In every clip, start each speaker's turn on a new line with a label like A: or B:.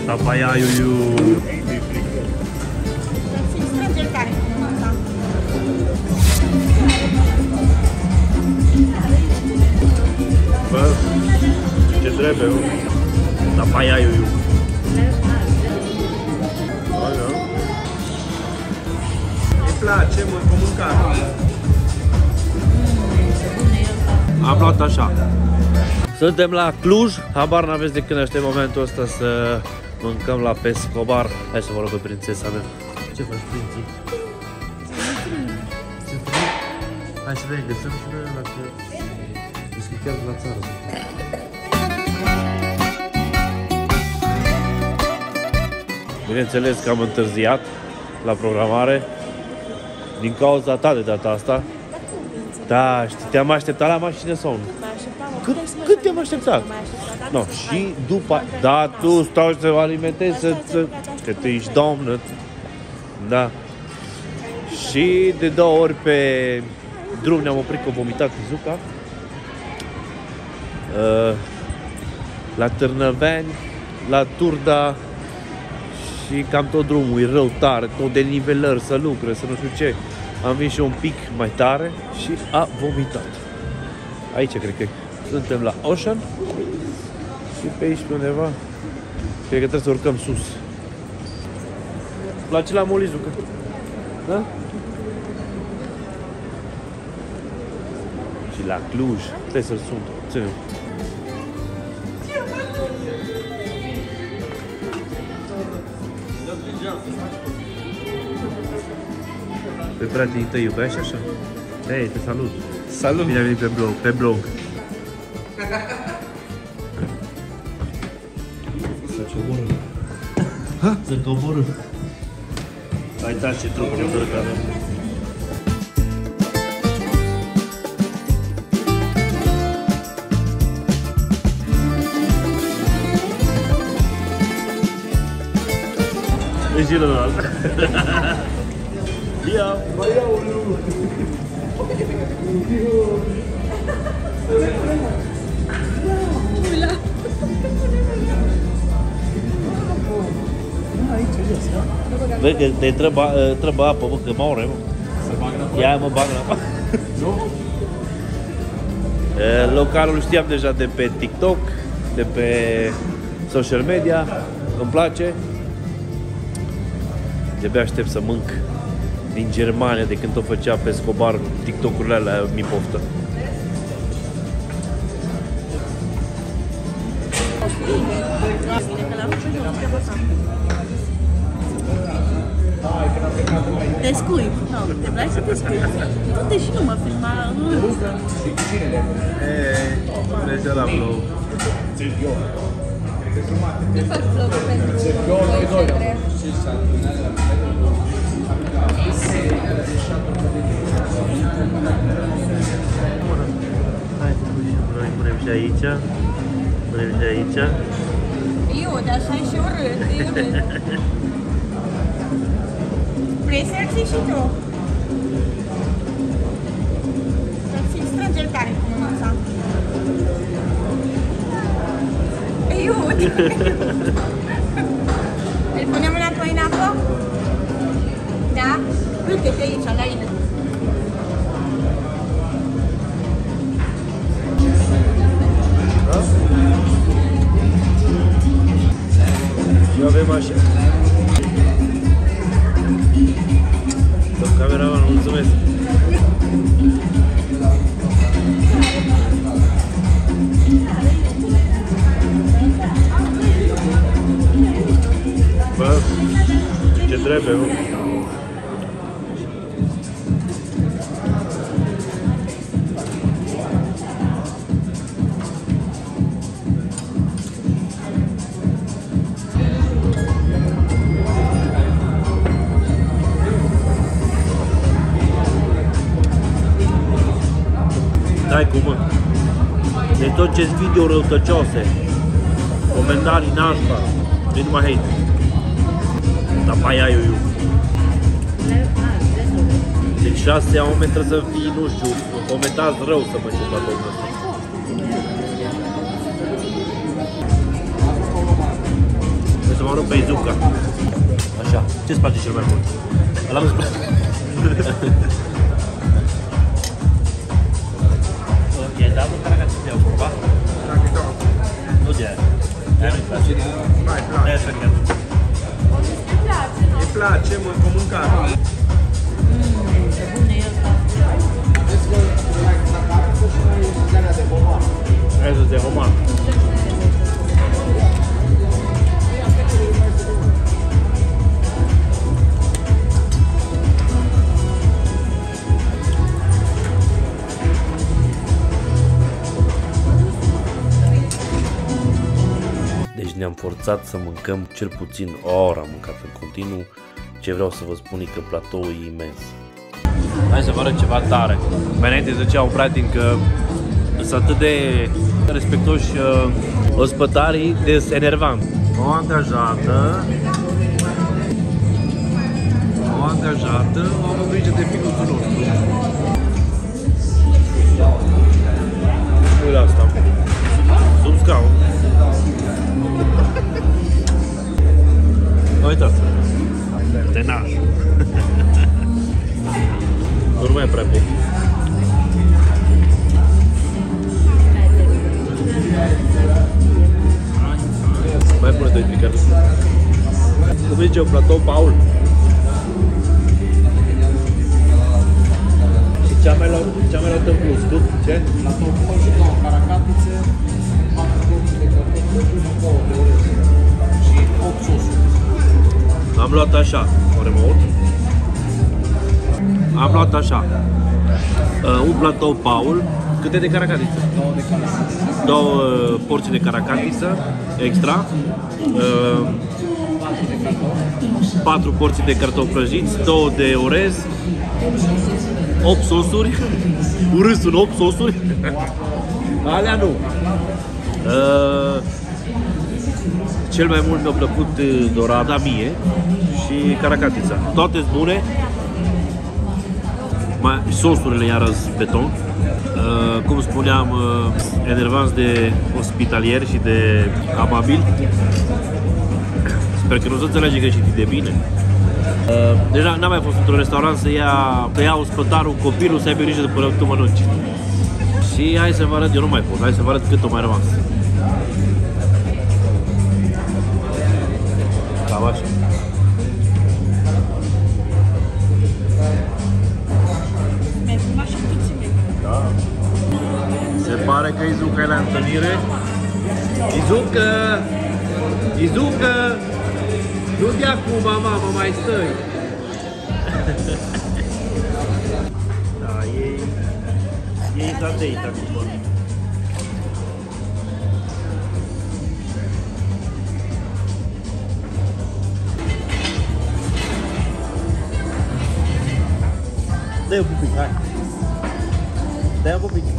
A: La Paiaiuiu. Bă, ce trebuie, la Paiaiuiu. Îmi place, mă, cu mâncare. Am luat așa. Suntem la Cluj, habar n-aveți de când aștept momentul ăsta să mâncăm la Pescobar. Hai să vă rog pe prințesa mea. Ce faci, prinții? Hai să vedem, găsăm și noi la că... Deci chiar de la țară. Bineînțeles că am întârziat la programare din cauza ta de data asta. Da, știi, te-am așteptat la mașină sau nu? Cât te-am așteptat? No, și după... Da, tu stau să vă alimentezi, că tu ești doamnă. Da. Și de 2 ori pe drum ne-am oprit că vomitat cu Zuca. La Târnăveni, la Turda. Și cam tot drumul e rău tare, tot de nivelări, să lucre, să nu știu ce. Am venit și un pic mai tare și a vomitat. Aici cred că suntem la Ocean. Și pe aici pe undeva cred că trebuie să urcăm sus. La ce la Molizucă? Da? Și la Cluj. Trebuie să-l sun. Ține-o. Pe frații tăi iubești așa? Hei, te salut!
B: Salut!
A: Bine ai venit pe blog! Să coboră! Să coboră! Hai, taci ce trupul de cărcare! E și ălalt! Ia! Mai iau unul! Vezi că te trebuie apă, bă, că moare, mă. Ia, mă, bag în apă. Localul știam deja de pe TikTok, de pe social media. Îmi place. De-abia aștept să mânc din Germania, de când o făcea Pescobar, TikTok-urile alea, mi poftă.
C: Te scui? Nu, te place să te scui. Du-te și nu mă filma.
A: Deja la vlog.
C: Nu fac vlog pentru voi ce
A: Hai să punem și aici. Punem și aici.
C: Eu, dar așa e și urât, e urât. Vrei să-l ții și tu? Să-l ții, strânge-l tare cu mânuța. Iut! Îl punem înapoi în apă? Da? Uite-te aici, la el.
A: Și avem așa. Domn cameraman, mulțumesc. Bă, ce trebuie, mă? Dai cu mă. De tot ce-s video răutăcioase, comentarii nașpa, nu numai hate. La Paiaiuiu. Deci 6 oameni trebuie să fii, nu știu, comentați rău să mă știu la domnul ăsta. Să mă rupt pe Izuca. Așa, ce-ți place cel mai mult? Ăla nu-ți place? Ok, dar nu care să te iau cumva? Nu de aia. Aia nu-i place.
B: Mai place.
A: Aia să chiar nu.
B: Îi place, mă, cu mâncare.
C: Ce bun e ăsta.
A: Aia să te roman. Deci ne-am forțat să mâncăm cel puțin o oră, am mâncat în continuu. Ce vreau să vă spun e că platoul e imens. Hai să vă arăt ceva tare. Mai înainte zicea un prieten că sunt atât de respectoși ospătarii de enervant. O angajată am o grijă de finuțul nostru. Uite asta. Sub scaun. Uitați. Tenaș. Nu mai e prea bun. Mai pune 2 picări. Cum zice un platou, Paul? Și ce-am mai luat în plus? Tu? Ce?
B: Platou cu și 2 caracatițe, 4 porții de cartofi, 2 de orez și 8 sosuri.
A: Am luat așa, o remote. Am luat așa. Un platou Paul. Câte de caracatiță?
B: 2 de caracatițe.
A: 2 porții de caracatiță extra. 4 porții de cartofi prăjiți, 2 de orez, 8 sosuri. Urât sunt 8 sosuri. Alea nu. Cel mai mult mi-a plăcut dorada mie și caracatița. Toate sunt bune. Sosurile iarăși beton. Cum spuneam, enervanți de ospitalieri și de amabili. Sper că nu se înțelege greșit de bine. Deci n-am mai fost într-un restaurant să ia ospătarul, copilul, să aibă grijă de până tu mănânci. Și hai să vă arăt, eu nu mai pot, hai să vă arăt cât o mai rămas. Cam așa.
C: Mi-ai fumat și puțin.
A: Da. Se pare că Izuca e la întâlnire. Izuca! Nu de acum, mama, mai stai. Da, ei s-a deit acum. Dă-i un pupic, hai. Dă-i un pupic.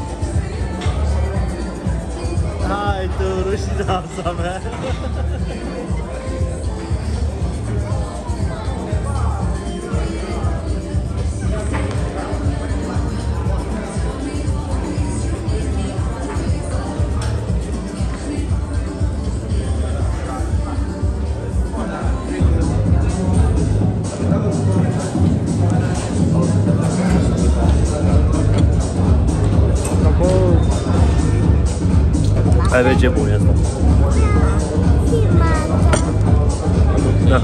A: Hai, tu, rușinoasa mea. Hai vezi ce bun e asta. Da.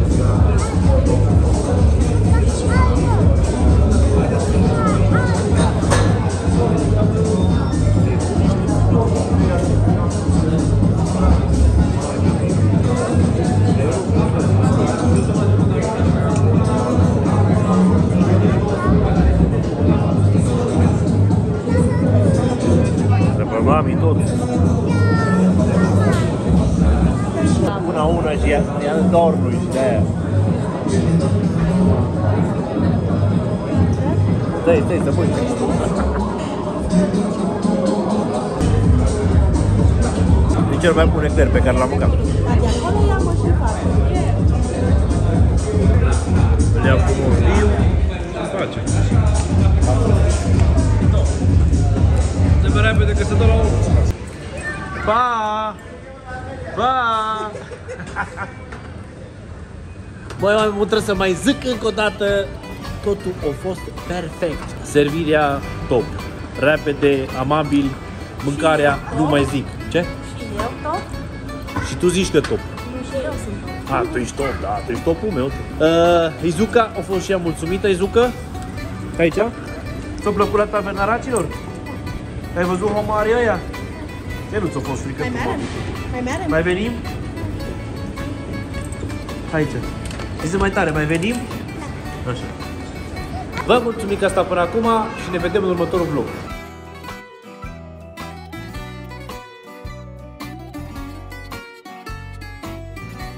A: Repămami tot. Una și ia dormul și de-aia. Stai, să pui. E cel mai bun ecler pe care l-am mâncat.
C: De acolo ia-mă și fac.
A: Îl iau cu morbiu, îmi face. Se mai repede că se dă la 8. Pa! Pa! Băi, mai mult trebuie să mai zic încă o dată, totul a fost perfect. Servirea top, repede, amabil, mâncarea nu mai zic. Ce?
C: Și eu top?
A: Și tu zici că top.
C: Nu, și eu sunt top.
A: Tu ești top, da, tu ești topul meu. Izuca a fost și ea mulțumită, Izuca? Aici? Ți-a plăcut la taverna racilor? Ai văzut homarii ăia? Ce nu ți-a fost frică?
C: Mai merem? Mai merem?
A: Mai venim? Aici. Zice mai tare, mai venim? Da. Așa. Vă mulțumim că asta până acum și ne vedem în următorul vlog.